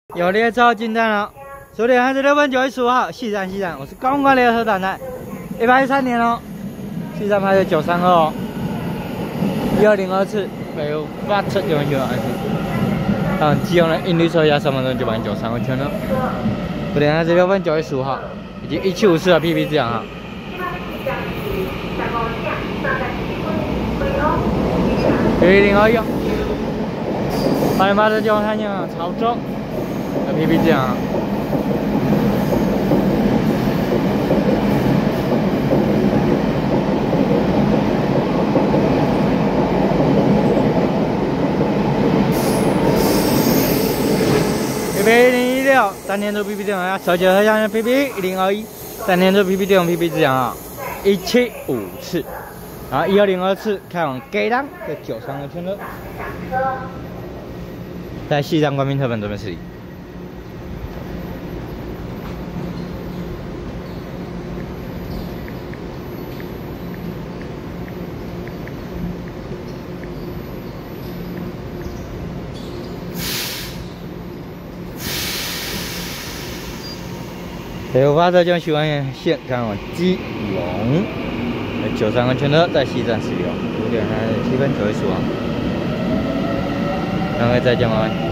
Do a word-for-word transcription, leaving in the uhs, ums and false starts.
有列车进站了，九点三十六分九月十五号，西站西站，我是公关列车长台，一百一十三年哦，西站牌是九三二哦，一二零二次，北欧发车九九二次，嗯，基隆的印绿车压三分钟就把九三二圈了，九点三十六分九月十五号，以及一七五四的 P P 字样哈。 P P 零二一，八点八十九三辆潮州的 P P 字样。P P 零一六，三年度 P P 字样，手写合相的 P P 零二一，三年度 P P 字样 P P 字样啊，一七五次。 好，一二零二次开往给档的九三个圈了，在西站官兵特本准备xử理。北欧发车将徐完线开往基隆。 九三个圈车在西站使用，五点三十七分九十五，两位再见，拜拜。